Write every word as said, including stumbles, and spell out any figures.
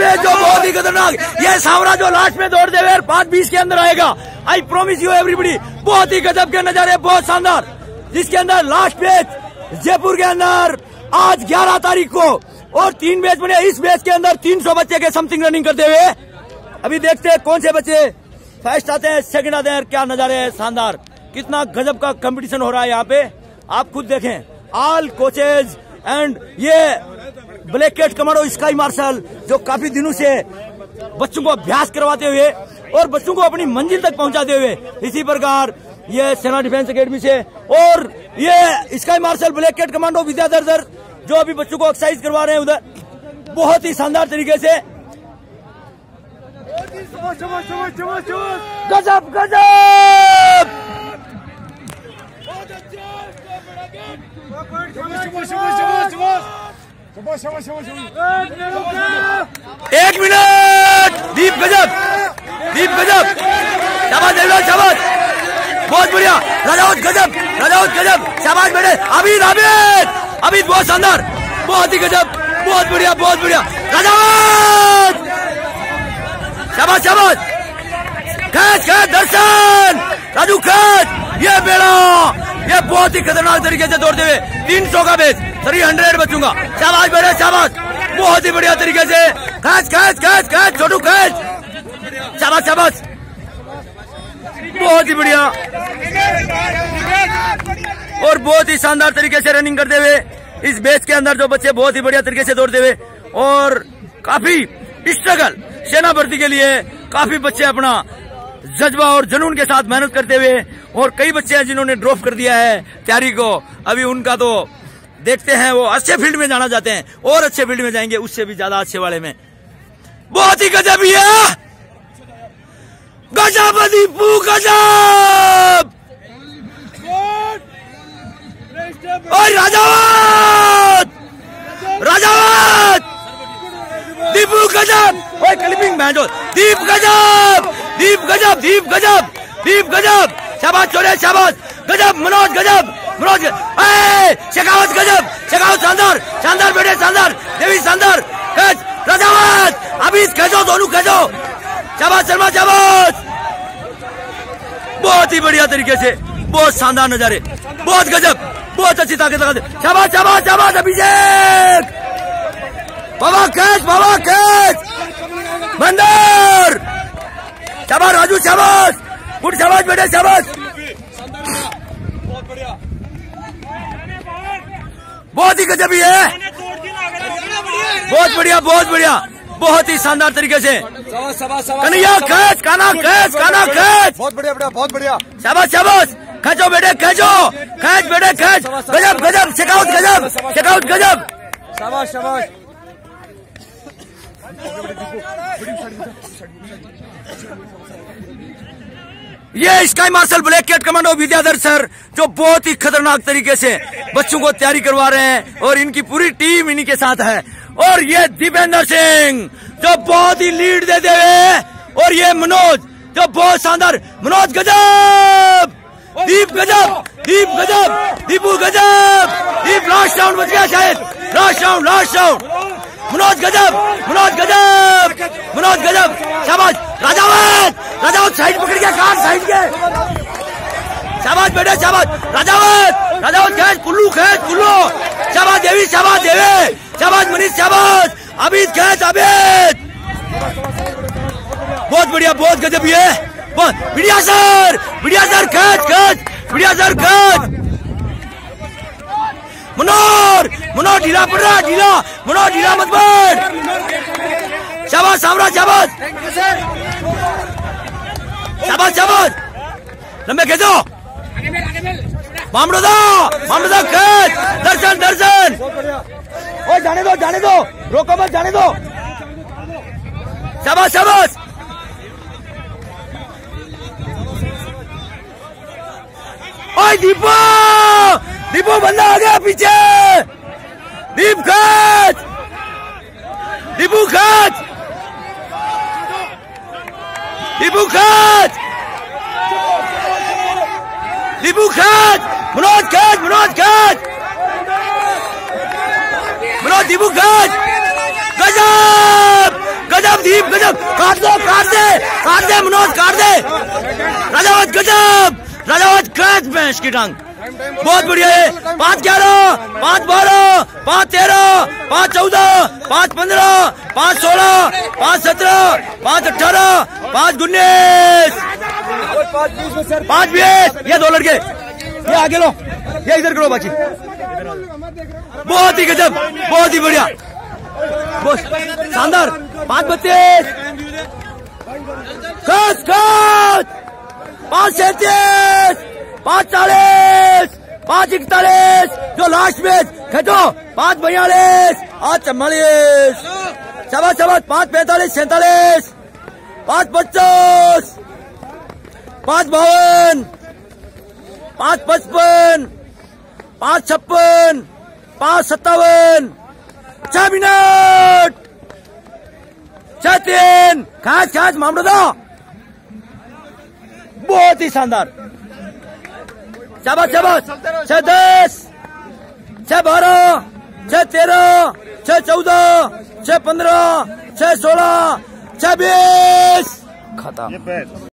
बेच जो बहुत ही खतरनाक, ये सांवरा जो लास्ट में दौड़ दे पांच बीस के अंदर आएगा। आई प्रोमिस यू एवरीबडी, बहुत ही गजब के नजारे, बहुत शानदार, जिसके अंदर लास्ट बेच जयपुर के अंदर आज ग्यारह तारीख को और तीन बेच बने। इस बेच के अंदर तीन सौ बच्चे के समथिंग रनिंग करते हुए अभी देखते हैं कौन से बच्चे फर्स्ट आते हैं, सेकंड आते हैं। क्या नजारे है, शानदार, कितना गजब का कंपटीशन हो रहा है यहाँ पे, आप खुद देखें। ऑल कोचेज एंड ये black cat commando sky marshal जो काफी दिनों से बच्चों को अभ्यास करवाते हुए और बच्चों को अपनी मंजिल तक पहुंचाते हुए, इसी प्रकार ये सेना डिफेंस एकेडमी से और ये sky marshal black cat commando Vidyadhar sir जो अभी बच्चों को एक्सरसाइज करवा रहे हैं उधर, बहुत ही शानदार तरीके से। गजब गजब, एक मिनट, दीप गजब, दीप गजब, शाबाश देवराज, शाबाश, बहुत बढ़िया, राजावत गजब, राजावत गजब, शाबाश बेटे, अभिद अभिद अभिद बहुत शानदार, बहुत ही गजब, बहुत बढ़िया, बहुत बढ़िया, राजावत, शाबाश शाबाश, catch catch, Darshan, Raju catch, ये बेड़ा, ये बहुत ही खतरनाक तरीके से दौड़ते हुए तीन सौ का बेच, थ्री हंड्रेड बचूंगा, शाबाश बेटे, शाबाश, बहुत ही बढ़िया तरीके से, catch catch catch catch, Chhotu catch, शाबाश शाबाश, बहुत ही बढ़िया और बहुत ही शानदार तरीके से रनिंग करते हुए इस बेच के अंदर जो बच्चे बहुत ही बढ़िया तरीके से दौड़ते हुए और काफी स्ट्रगल सेना भर्ती के लिए काफी बच्चे अपना जज्बा और जुनून के साथ मेहनत करते हुए, और कई बच्चे हैं जिन्होंने ड्रॉप कर दिया है तैयारी को, अभी उनका तो देखते हैं वो अच्छे फील्ड में जाना चाहते हैं और अच्छे फील्ड में जाएंगे, उससे भी ज्यादा अच्छे वाले में। बहुत ही गजब है, गजब दीपू गजब, और राजावत राजावत, दीपू गजब, ओए क्लिपिंग मैचो, दीप गजब, दीप गजब, दीप गजब, दीप गजब, शाबाश छोरे, शाबाश, गजब, मनोज गजब, मनोज, शेखावत गजब, शेखावत शानदार, शानदार बेटे, शानदार, देवी शानदार, कैच, राजावत, अभी खेचो, दोनों खेचो, शाबाश शर्मा, शाबाश, बहुत ही बढ़िया तरीके से, बहुत शानदार नजारे, बहुत गजब, बहुत अच्छी ताकत लगा, शाबाश शाबाश शाबाश, अभिषेक, बाबा कैच, बाबा कैच, बंदर, शाबाश राजू, शाबाश, गुड, शाबाश बेटे, शाबाश, बहुत ही गजब ही है, बहुत बढ़िया, बहुत बढ़िया, बहुत ही शानदार तरीके से, Kanhaiya catch, Kana catch, Kana catch, बहुत बढ़िया बेटा, बहुत बढ़िया, शाबाश शाबाश, खेचो बेटे, खेचो, कैच बेटे, कैच, गजब गजब, शेखावत गजब, शेखावत गजब, शाबाश शाबाश, ये sky marshal black cat commando Vidyadhar sir जो बहुत ही खतरनाक तरीके से बच्चों को तैयारी करवा रहे हैं और इनकी पूरी टीम इन्हीं के साथ है, और ये दीपेंद्र सिंह जो बहुत ही लीड देते हुए, और ये मनोज जो बहुत शानदार, मनोज गजब, दीप गजब, दीप गजब, दीपू गजब, दीप लास्ट राउंड बच गया शायद, last round, last round, Manoj गजब, मनोज गजब, मनोज गजब, शाबाश, राजावत, राजावत साइड पकड़ गया, कार साइड के, शाबाश बेटे, शाबाश, राजावत, राजावत खेच, कुल्लू खेच, कुल्लू, शाबाश देवी, शाबाश देवी, शाबाश मनीष, शाबाश, अभिद खेच, अभिद, बहुत बढ़िया, बहुत गजब ये, बढ़िया सर, बढ़िया सर, खेच खेच, बढ़िया सर, खेच, मनोर, मनोर ढीला पड़ रहा, ढीला, मनोर ढीला मत पड़, शाबाश सामरा, शाबाश, शाबाश शाबाश, लंबे खेचो, मामलो दो, मामलो दो, खेच, दर्शन, दर्शन, ओ जाने दो, जाने दो, रोको मत, जाने दो, शाबाश शाबाश, ओए दीपू, दीपू बंदा आ गया पीछे, दीप खेच, दीपू खेच, दीपू खेच, दीपू खेच, मनोज खेच, मनोज खेच, मनोज दीपू खेच, गजब, गजब दीप गजब, काट दो, काट दे, काट दे मनोज, काट दे। राजावत गजब, राजावत क्रैच भैंस की टांग, बहुत बढ़िया है। पाँच ग्यारह, पाँच बारह, पाँच तेरह, पाँच चौदह, पाँच पंद्रह, पाँच सोलह, पाँच सत्रह, पाँच अठारह, पाँच उन्नीस, पाँच बीस। ये दो लड़के, ये आगे लो, ये इधर करो बाकी। बहुत ही गजब, बहुत ही बढ़िया, बहुत शानदार। पाँच बत्तीस, खस खस, पाँच सैंतीस, पाँच चालीस, पाँच इकतालीस, जो लास्ट मैच खेचो, पाँच बयालीस, आठ चौवालीस, सवा सवा, पाँच पैंतालीस, सैंतालीस, पाँच पचास, पाँच बावन, पाँच पचपन, पाँच छप्पन, पाँच सत्तावन, छह मिनट, छह तीन, खास खास मामला, बहुत ही शानदार। शाबाश शाबाश, छह दस, छह बारह, छह तेरह, छह चौदह, छह पंद्रह, छह सोलह, छह बीस, खत्म।